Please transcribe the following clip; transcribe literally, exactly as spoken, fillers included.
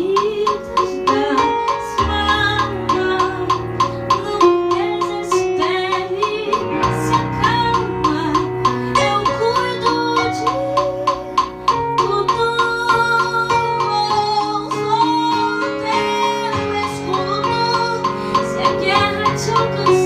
das almas. Não desespere, se acalma, eu cuido de tudo. Eu sou teu escudo, se a guerra te alcançar,